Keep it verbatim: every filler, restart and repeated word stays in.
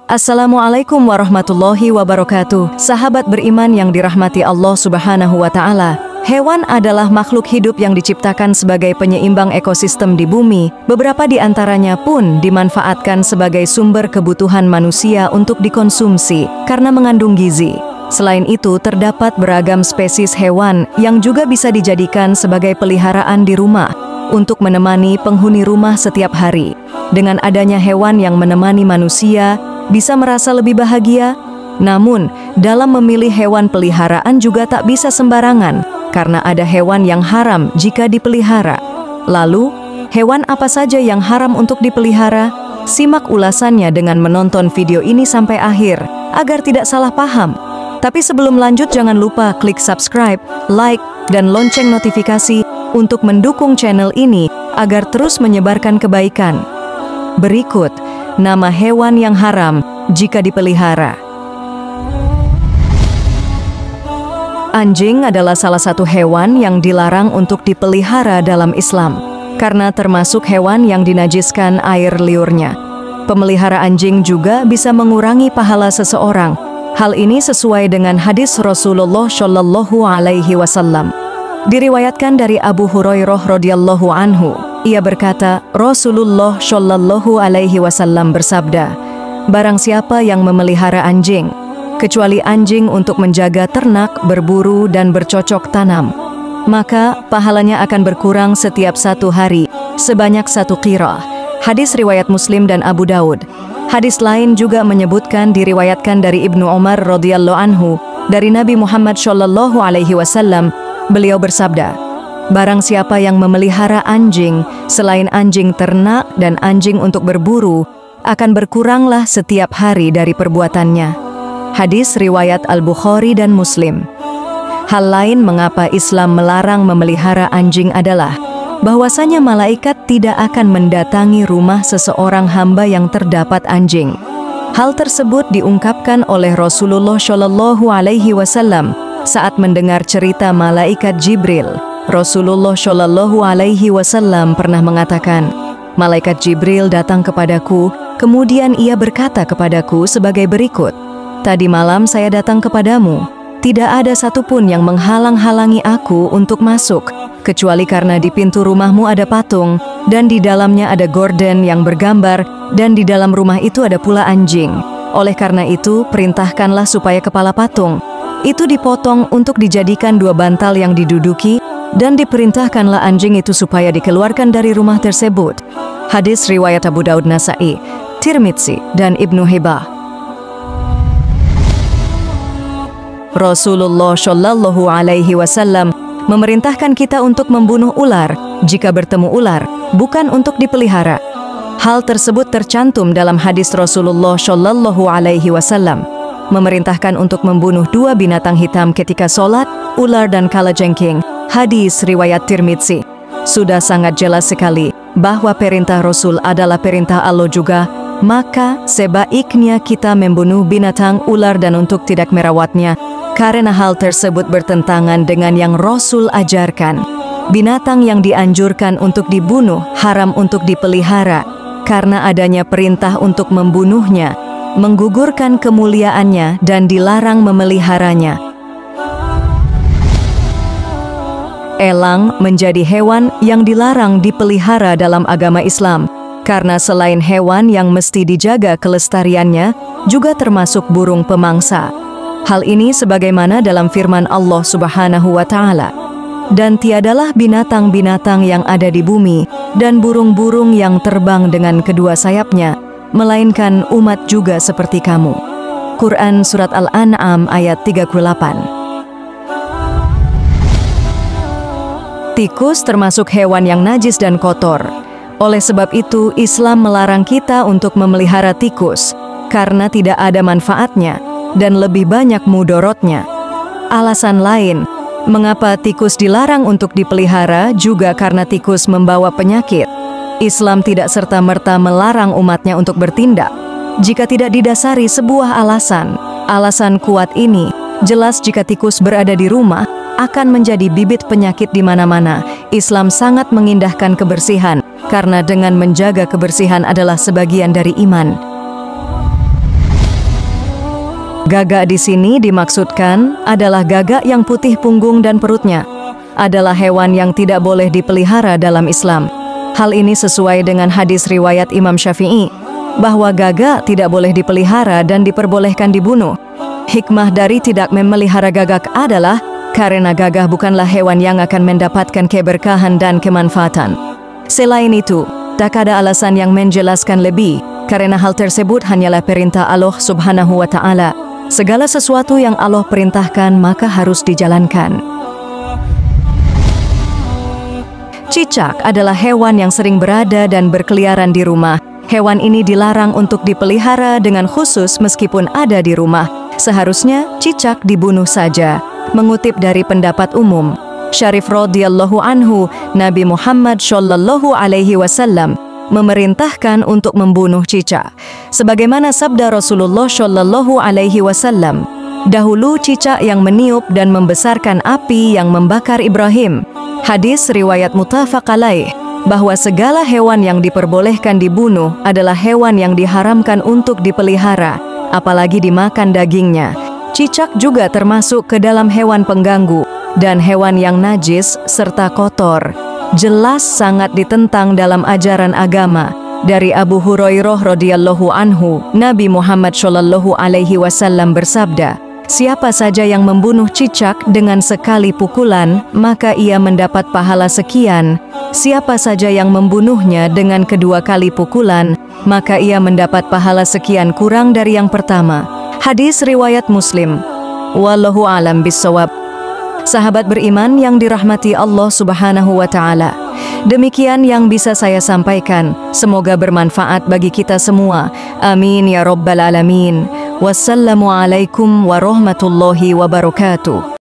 Assalamualaikum warahmatullahi wabarakatuh. Sahabat beriman yang dirahmati Allah Subhanahu wa Ta'ala, hewan adalah makhluk hidup yang diciptakan sebagai penyeimbang ekosistem di bumi. Beberapa di antaranya pun dimanfaatkan sebagai sumber kebutuhan manusia untuk dikonsumsi karena mengandung gizi. Selain itu, terdapat beragam spesies hewan yang juga bisa dijadikan sebagai peliharaan di rumah untuk menemani penghuni rumah setiap hari. Dengan adanya hewan yang menemani manusia, bisa merasa lebih bahagia. Namun, dalam memilih hewan peliharaan juga tak bisa sembarangan, karena ada hewan yang haram jika dipelihara. Lalu, hewan apa saja yang haram untuk dipelihara? Simak ulasannya dengan menonton video ini sampai akhir, agar tidak salah paham. Tapi sebelum lanjut, jangan lupa klik subscribe, like, dan lonceng notifikasi untuk mendukung channel ini agar terus menyebarkan kebaikan. Berikut nama hewan yang haram jika dipelihara. Anjing adalah salah satu hewan yang dilarang untuk dipelihara dalam Islam, karena termasuk hewan yang dinajiskan air liurnya. Pemelihara anjing juga bisa mengurangi pahala seseorang. Hal ini sesuai dengan hadis Rasulullah Shallallahu Alaihi Wasallam. Diriwayatkan dari Abu Hurairah radhiyallahu anhu. Ia berkata, Rasulullah Shallallahu Alaihi Wasallam bersabda, barang siapa yang memelihara anjing, kecuali anjing untuk menjaga ternak, berburu, dan bercocok tanam, maka pahalanya akan berkurang setiap satu hari sebanyak satu qirah. Hadis riwayat Muslim dan Abu Daud. Hadis lain juga menyebutkan, diriwayatkan dari Ibnu Umar radhiyallahu anhu dari Nabi Muhammad Shallallahu Alaihi Wasallam. Beliau bersabda, barang siapa yang memelihara anjing selain anjing ternak dan anjing untuk berburu, akan berkuranglah setiap hari dari perbuatannya. Hadis riwayat Al-Bukhari dan Muslim. Hal lain mengapa Islam melarang memelihara anjing adalah bahwasanya malaikat tidak akan mendatangi rumah seseorang hamba yang terdapat anjing. Hal tersebut diungkapkan oleh Rasulullah Shallallahu Alaihi Wasallam saat mendengar cerita malaikat Jibril. Rasulullah Shallallahu Alaihi Wasallam pernah mengatakan, malaikat Jibril datang kepadaku, kemudian ia berkata kepadaku sebagai berikut, tadi malam saya datang kepadamu, tidak ada satupun yang menghalang-halangi aku untuk masuk, kecuali karena di pintu rumahmu ada patung, dan di dalamnya ada gorden yang bergambar, dan di dalam rumah itu ada pula anjing. Oleh karena itu, perintahkanlah supaya kepala patung itu dipotong untuk dijadikan dua bantal yang diduduki, dan diperintahkanlah anjing itu supaya dikeluarkan dari rumah tersebut. Hadis riwayat Abu Daud, Nasai, Tirmidzi, dan Ibnu Hibban. Rasulullah Shallallahu Alaihi Wasallam memerintahkan kita untuk membunuh ular jika bertemu ular, bukan untuk dipelihara. Hal tersebut tercantum dalam hadis Rasulullah Shallallahu Alaihi Wasallam memerintahkan untuk membunuh dua binatang hitam ketika sholat, ular dan kalajengking. Hadis riwayat Tirmidzi. Sudah sangat jelas sekali bahwa perintah Rasul adalah perintah Allah juga, maka sebaiknya kita membunuh binatang ular dan untuk tidak merawatnya, karena hal tersebut bertentangan dengan yang Rasul ajarkan. Binatang yang dianjurkan untuk dibunuh haram untuk dipelihara, karena adanya perintah untuk membunuhnya, menggugurkan kemuliaannya dan dilarang memeliharanya. Elang menjadi hewan yang dilarang dipelihara dalam agama Islam, karena selain hewan yang mesti dijaga kelestariannya, juga termasuk burung pemangsa. Hal ini sebagaimana dalam firman Allah Subhanahu wa Ta'ala, dan tiadalah binatang-binatang yang ada di bumi dan burung-burung yang terbang dengan kedua sayapnya, melainkan umat juga seperti kamu. Quran Surat Al-An'am ayat tiga puluh delapan. Tikus termasuk hewan yang najis dan kotor. Oleh sebab itu, Islam melarang kita untuk memelihara tikus, karena tidak ada manfaatnya dan lebih banyak mudorotnya. Alasan lain mengapa tikus dilarang untuk dipelihara juga karena tikus membawa penyakit. Islam tidak serta-merta melarang umatnya untuk bertindak jika tidak didasari sebuah alasan. Alasan kuat ini jelas jika tikus berada di rumah akan menjadi bibit penyakit di mana-mana. Islam sangat mengindahkan kebersihan, karena dengan menjaga kebersihan adalah sebagian dari iman. Gagak di sini dimaksudkan adalah gagak yang putih punggung dan perutnya. Adalah hewan yang tidak boleh dipelihara dalam Islam. Hal ini sesuai dengan hadis riwayat Imam Syafi'i, bahwa gagak tidak boleh dipelihara dan diperbolehkan dibunuh. Hikmah dari tidak memelihara gagak adalah karena gagak bukanlah hewan yang akan mendapatkan keberkahan dan kemanfaatan. Selain itu, tak ada alasan yang menjelaskan lebih, karena hal tersebut hanyalah perintah Allah Subhanahu wa Ta'ala. Segala sesuatu yang Allah perintahkan maka harus dijalankan. Cicak adalah hewan yang sering berada dan berkeliaran di rumah. Hewan ini dilarang untuk dipelihara dengan khusus meskipun ada di rumah. Seharusnya cicak dibunuh saja. Mengutip dari pendapat umum, Syarif radhiyallahu anhu, Nabi Muhammad shallallahu alaihi wasallam memerintahkan untuk membunuh cicak. Sebagaimana sabda Rasulullah shallallahu alaihi wasallam, dahulu cicak yang meniup dan membesarkan api yang membakar Ibrahim. Hadis riwayat muttafaq alaih, bahwa segala hewan yang diperbolehkan dibunuh adalah hewan yang diharamkan untuk dipelihara, apalagi dimakan dagingnya. Cicak juga termasuk ke dalam hewan pengganggu dan hewan yang najis serta kotor. Jelas sangat ditentang dalam ajaran agama. Dari Abu Hurairah radhiyallahu anhu, Nabi Muhammad shallallahu alaihi wasallam bersabda, siapa saja yang membunuh cicak dengan sekali pukulan, maka ia mendapat pahala sekian. Siapa saja yang membunuhnya dengan kedua kali pukulan, maka ia mendapat pahala sekian kurang dari yang pertama. Hadis riwayat Muslim. Wallahu a'lam bishawab. Sahabat beriman yang dirahmati Allah Subhanahu wa Ta'ala, demikian yang bisa saya sampaikan. Semoga bermanfaat bagi kita semua. Amin ya Rabbal Alamin. Wassalamualaikum warahmatullahi wabarakatuh.